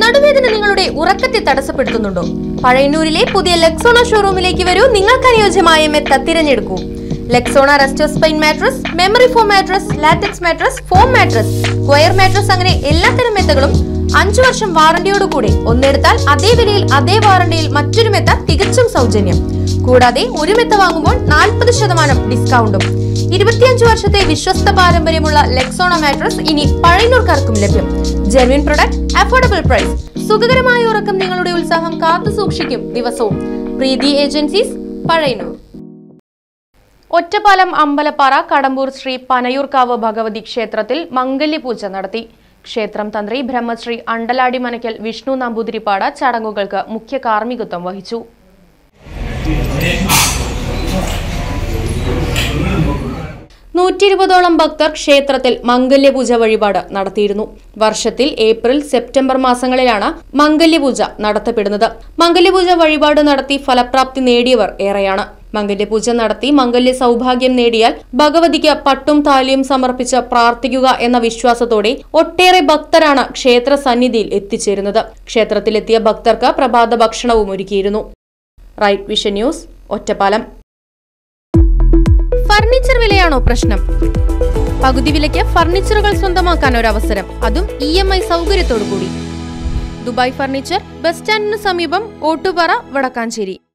നടുവേദന നിങ്ങളുടെ ഉറക്കത്തെ തടസ്സപ്പെടുത്തുന്നുണ്ടോ? പഴയന്നൂരിലെ പുതിയ ലെക്സോണ ഷോറൂമിലേക്ക് വരൂ. നിങ്ങൾക്ക് അനുയോജ്യമായ മെത്ത തിരഞ്ഞെടുക്കൂ. Lexona resto spine mattress, memory foam mattress, latex mattress, foam mattress, square mattress അങ്ങനെ എല്ലാത്തരം മെത്തകളും 5 വർഷം വാറന്റിയോടുകൂടി. ഒന്നെടുത്താൽ അതേ വിലയിൽ അതേ വാറന്റിയിൽ മറ്റൊരു മെത്ത തികച്ചും സൗജന്യം. കൂടാതെ ഒരു മെത്ത വാങ്ങുമ്പോൾ 40% ഡിസ്കൗണ്ടും. 25 വർഷത്തെ വിശ്വസ്ത പാരമ്പര്യമുള്ള ലെക്സോണ മാട്രസ് ഇനി പഴയന്നൂർക്കാർക്കും ലഭ്യം. Genuine product, affordable price. സുഖകരമായ ഉറക്കം നിങ്ങളുടെ ഉത്സാഹം കാത്തു സൂക്ഷിക്കും ദിവസവും. പ്രീതി ഏജൻസീസ്, പഴയന്നൂർ. ഒറ്റപ്പാലം അമ്പലപ്പാറ കടമ്പൂർ ശ്രീ പനയൂർക്കാവ് ഭഗവതി ക്ഷേത്രത്തിൽ മംഗല്യപൂജ നടത്തി. ക്ഷേത്രം തന്ത്രി ബ്രഹ്മശ്രീ അണ്ടലാടി മനക്കൽ വിഷ്ണു നമ്പൂതിരിപ്പാട് ചടങ്ങുകൾക്ക് മുഖ്യ കാർമ്മികത്വം വഹിച്ചു. 120ഓളം ഭക്തർ ക്ഷേത്രത്തിൽ മംഗല്യപൂജ വഴിപാട് നടത്തിയിരുന്നു. വർഷത്തിൽ ഏപ്രിൽ, സെപ്റ്റംബർ മാസങ്ങളിലാണ് മംഗല്യപൂജ നടത്തപ്പെടുന്നത്. മംഗല്യപൂജ വഴിപാട് നടത്തി ഫലപ്രാപ്തി നേടിയവർ ഏറെയാണ്. മംഗല്യപൂജ നടത്തി മംഗല്യ സൗഭാഗ്യം നേടിയാൽ ഭഗവതിക്ക് പട്ടും താലിയും സമർപ്പിച്ച് പ്രാർത്ഥിക്കുക എന്ന വിശ്വാസത്തോടെ ഒട്ടേറെ ഭക്തരാണ് ക്ഷേത്ര സന്നിധിയിൽ എത്തിച്ചേരുന്നത്. ക്ഷേത്രത്തിലെത്തിയ ഭക്തർക്ക് പ്രഭാത ഭക്ഷണവും ഒരുക്കിയിരുന്നു. Right vision news, Ottapalam. Furniture വിലയാണോ പ്രശ്നം? പകുതി വിലയ്ക്ക് ഫർണിച്ചറുകൾ സ്വന്തമാക്കാൻ ഒരു അവസരം, അതും EMI സൗകര്യത്തോടു കൂടി. ദുബായ് ഫർണിച്ചർ, ബസ് സ്റ്റാൻഡിന് സമീപം, ഓട്ടുപാറ, വടക്കാഞ്ചേരി.